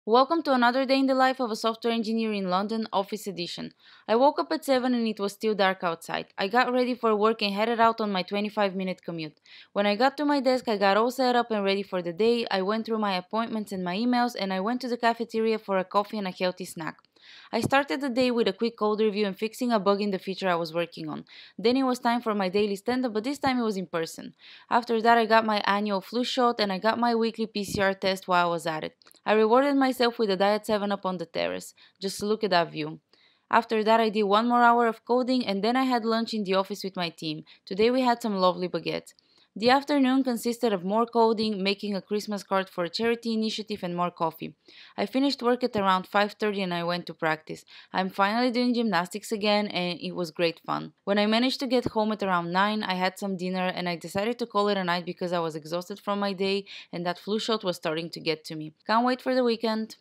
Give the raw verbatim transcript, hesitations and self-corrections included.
Welcome to another day in the life of a software engineer in London, Office Edition. I woke up at seven and it was still dark outside. I got ready for work and headed out on my twenty-five minute commute. When I got to my desk, I got all set up and ready for the day. I went through my appointments and my emails, and I went to the cafeteria for a coffee and a healthy snack. I started the day with a quick code review and fixing a bug in the feature I was working on. Then it was time for my daily stand-up, but this time it was in person. After that, I got my annual flu shot and I got my weekly P C R test while I was at it. I rewarded myself with a Diet seven up on the terrace. Just look at that view. After that, I did one more hour of coding and then I had lunch in the office with my team. Today we had some lovely baguette. The afternoon consisted of more coding, making a Christmas card for a charity initiative, and more coffee. I finished work at around five thirty and I went to practice. I'm finally doing gymnastics again and it was great fun. When I managed to get home at around nine, I had some dinner and I decided to call it a night because I was exhausted from my day and that flu shot was starting to get to me. Can't wait for the weekend.